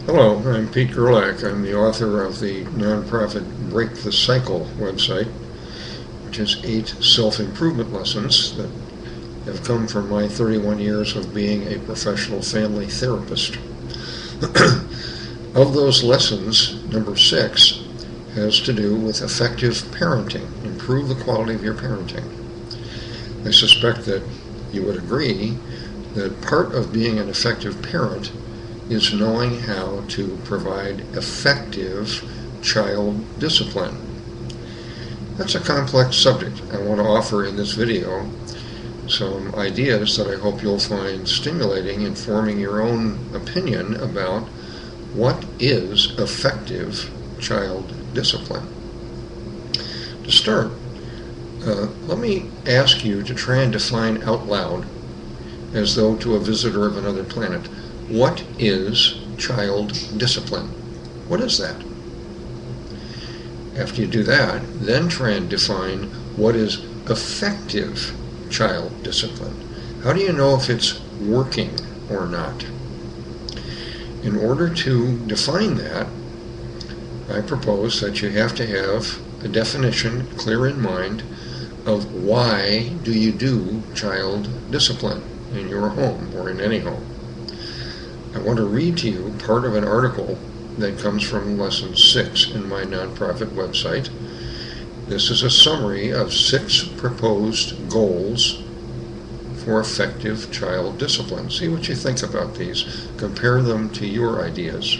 Hello, I'm Pete Gerlach. I'm the author of the nonprofit Break the Cycle website, which is 8 self-improvement lessons that have come from my 31 years of being a professional family therapist. Of those lessons, number 6 has to do with effective parenting. Improve the quality of your parenting. I suspect that you would agree that part of being an effective parent is knowing how to provide effective child discipline. That's a complex subject. I want to offer in this video some ideas that I hope you'll find stimulating in forming your own opinion about what is effective child discipline. To start, let me ask you to try and define out loud, as though to a visitor of another planet, what is child discipline? What is that? After you do that, then try and define what is effective child discipline. How do you know if it's working or not? In order to define that, I propose that you have to have a definition clear in mind of why do you do child discipline in your home or in any home. I want to read to you part of an article that comes from Lesson 6 in my nonprofit website. This is a summary of 6 proposed goals for effective child discipline. See what you think about these. Compare them to your ideas.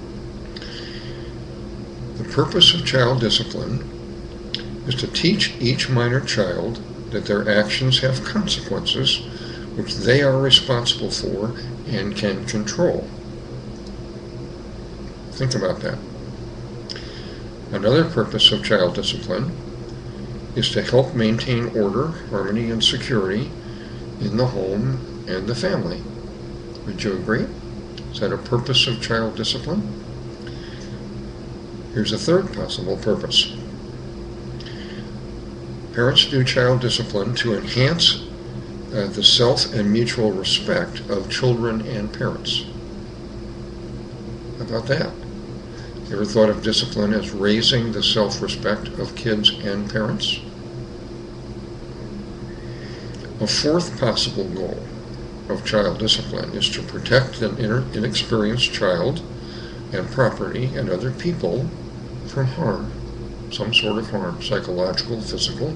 The purpose of child discipline is to teach each minor child that their actions have consequences which they are responsible for and can control. Think about that. Another purpose of child discipline is to help maintain order, harmony, and security in the home and the family. Would you agree? Is that a purpose of child discipline? Here's a third possible purpose. Parents do child discipline to enhance the self and mutual respect of children and parents. How about that? You ever thought of discipline as raising the self-respect of kids and parents? A fourth possible goal of child discipline is to protect an inexperienced child and property and other people from harm, some sort of harm, psychological, physical.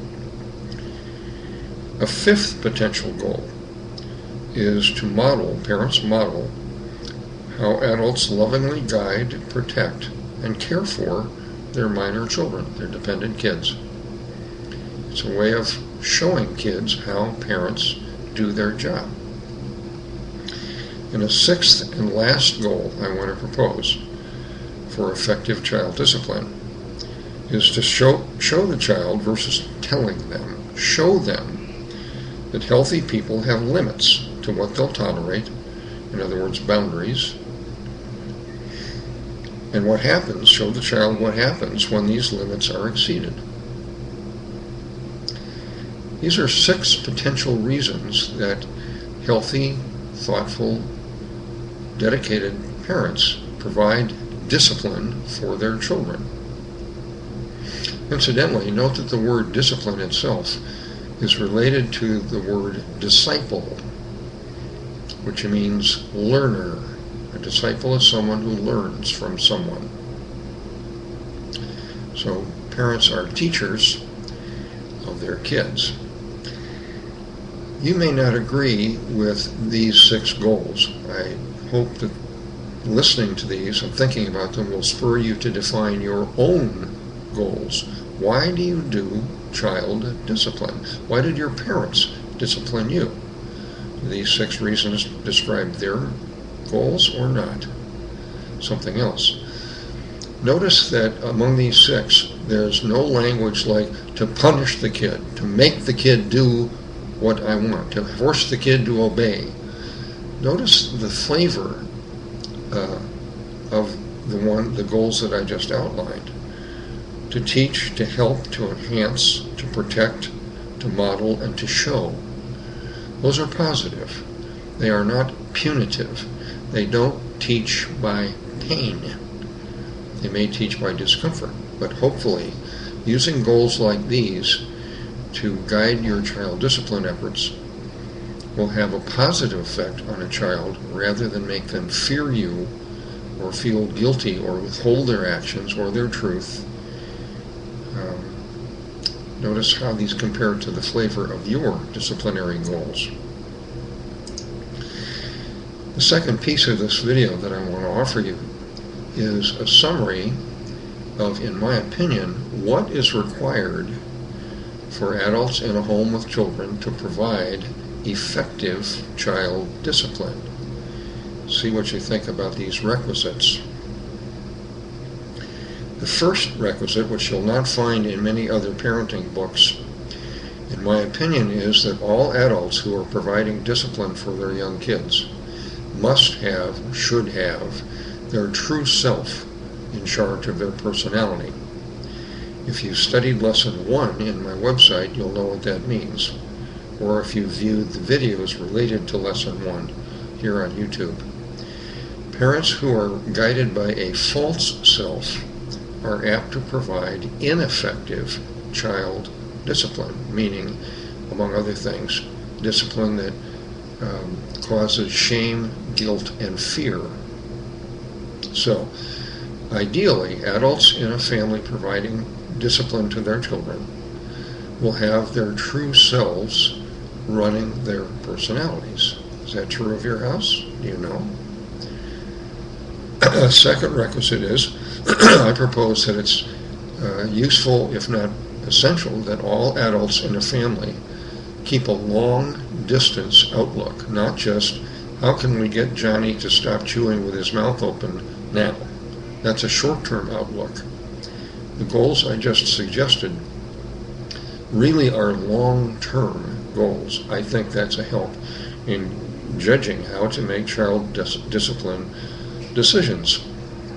A fifth potential goal is to parents model how adults lovingly guide, protect, and care for their minor children, their dependent kids. It's a way of showing kids how parents do their job. And a sixth and last goal I want to propose for effective child discipline is to show the child versus telling them. Show them that healthy people have limits to what they'll tolerate, in other words, boundaries. And what happens, show the child what happens when these limits are exceeded. These are 6 potential reasons that healthy, thoughtful, dedicated parents provide discipline for their children. Incidentally, note that the word discipline itself is related to the word disciple, which means learner. A disciple is someone who learns from someone. So parents are teachers of their kids. You may not agree with these 6 goals. I hope that listening to these and thinking about them will spur you to define your own goals. Why do you do child discipline? Why did your parents discipline you? Do these 6 reasons describe their goals or not? Something else. Notice that among these 6, there's no language like to punish the kid, to make the kid do what I want, to force the kid to obey. Notice the flavor of the goals that I just outlined. To teach, to help, to enhance, to protect, to model, and to show. Those are positive. They are not punitive. They don't teach by pain. They may teach by discomfort, but hopefully using goals like these to guide your child discipline efforts will have a positive effect on a child rather than make them fear you or feel guilty or withhold their actions or their truth. Notice how these compare to the flavor of your disciplinary goals. The second piece of this video that I want to offer you is a summary of, in my opinion, what is required for adults in a home with children to provide effective child discipline. See what you think about these requisites. The first requisite, which you'll not find in many other parenting books, in my opinion, is that all adults who are providing discipline for their young kids must have, should have, their true self in charge of their personality. If you studied lesson 1 in my website, you'll know what that means. Or if you viewed the videos related to lesson 1 here on YouTube. Parents who are guided by a false self are apt to provide ineffective child discipline, meaning, among other things, discipline that causes shame, guilt, and fear. So, ideally, adults in a family providing discipline to their children will have their true selves running their personalities. Is that true of your house? Do you know? A second requisite is, I propose that it's useful, if not essential, that all adults in a family keep a long-distance outlook, not just, how can we get Johnny to stop chewing with his mouth open now? That's a short-term outlook. The goals I just suggested really are long-term goals. I think that's a help in judging how to make child discipline decisions.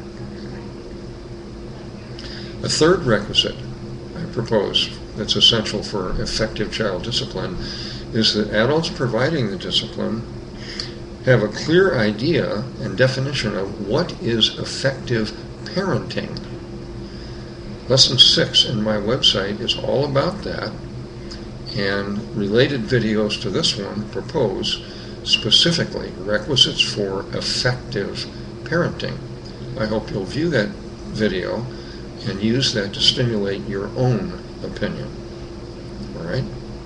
A third requisite I propose that's essential for effective child discipline is that adults providing the discipline have a clear idea and definition of what is effective parenting. Lesson 6 in my website is all about that, and related videos to this one propose specifically requisites for effective parenting. I hope you'll view that video and use that to stimulate your own opinion. All right?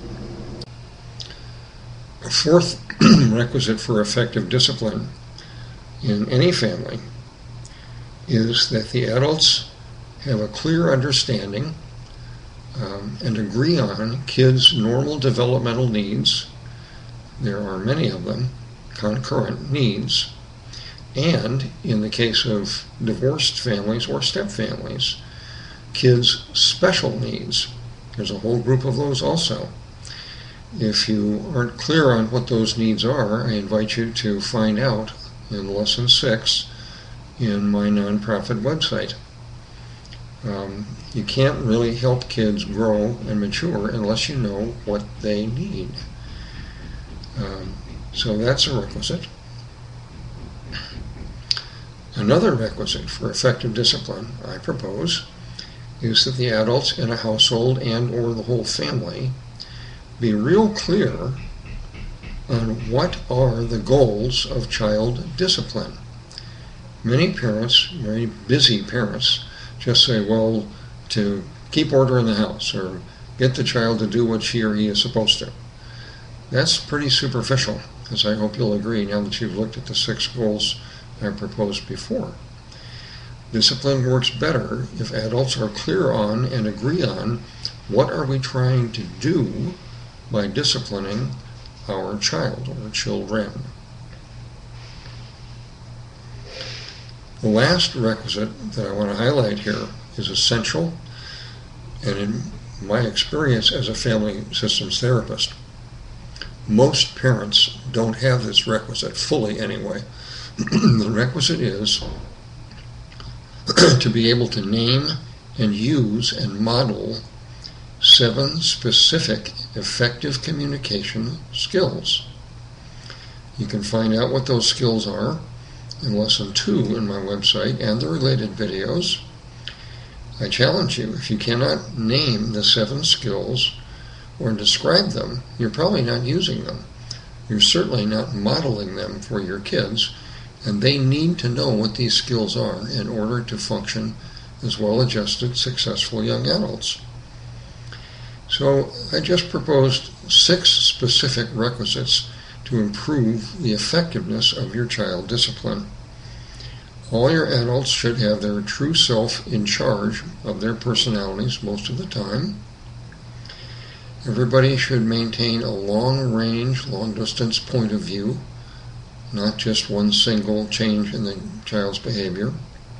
A fourth requisite for effective discipline in any family is that the adults have a clear understanding and agree on kids' normal developmental needs. There are many of them, concurrent needs, and in the case of divorced families or step families, kids' special needs. There's a whole group of those also. If you aren't clear on what those needs are, I invite you to find out in Lesson 6 in my nonprofit website. You can't really help kids grow and mature unless you know what they need. So that's a requisite. Another requisite for effective discipline, I propose, is that the adults in a household and or the whole family be real clear on what are the goals of child discipline. Many parents, very busy parents, just say, well, to keep order in the house or get the child to do what she or he is supposed to. That's pretty superficial, as I hope you'll agree now that you've looked at the 6 goals I proposed before. Discipline works better if adults are clear on and agree on what are we trying to do by disciplining our child or children. The last requisite that I want to highlight here is essential, and in my experience as a family systems therapist, most parents don't have this requisite fully anyway. The requisite is to be able to name and use and model 7 specific effective communication skills. You can find out what those skills are in Lesson 2 in my website and the related videos. I challenge you, if you cannot name the 7 skills or describe them, you're probably not using them. You're certainly not modeling them for your kids, and they need to know what these skills are in order to function as well-adjusted, successful young adults. So I just proposed 6 specific requisites to improve the effectiveness of your child discipline. All your adults should have their true self in charge of their personalities most of the time. Everybody should maintain a long-range, long-distance point of view, not just one single change in the child's behavior.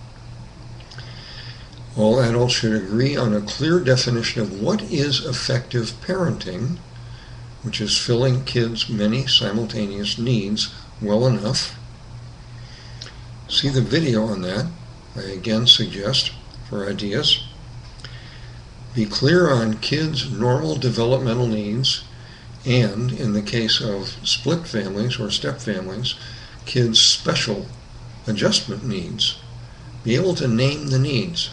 All adults should agree on a clear definition of what is effective parenting, which is filling kids' many simultaneous needs well enough. See the video on that, I again suggest, for ideas. Be clear on kids' normal developmental needs and, in the case of split families or step families, kids' special adjustment needs. Be able to name the needs.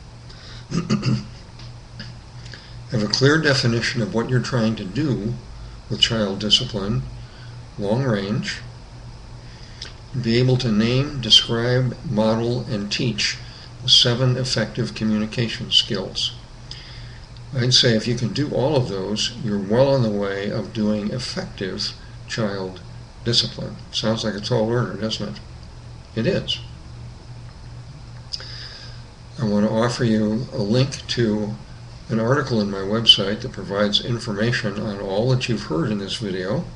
Have a clear definition of what you're trying to do with child discipline, long range. Be able to name, describe, model, and teach the 7 effective communication skills. I'd say if you can do all of those, you're well on the way of doing effective child discipline. Sounds like a tall order, doesn't it? It is. I want to offer you a link to an article in my website that provides information on all that you've heard in this video.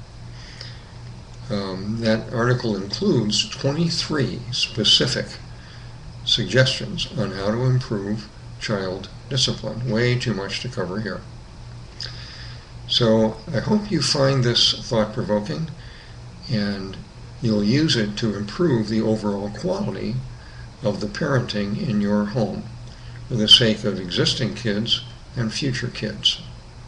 That article includes 23 specific suggestions on how to improve child discipline. Way too much to cover here. So I hope you find this thought-provoking and you'll use it to improve the overall quality of the parenting in your home for the sake of existing kids and future kids.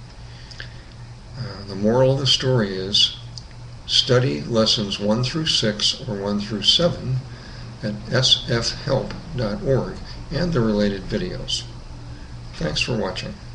The moral of the story is study lessons 1 through 6 or 1 through 7 at sfhelp.org and the related videos. Thanks for watching.